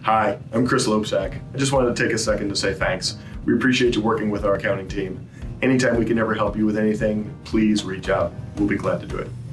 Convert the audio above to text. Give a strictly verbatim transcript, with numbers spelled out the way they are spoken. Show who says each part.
Speaker 1: Hi, I'm Chris Lopesack. I just wanted to take a second to say thanks. We appreciate you working with our accounting team. Anytime we can ever help you with anything, please reach out. We'll be glad to do it.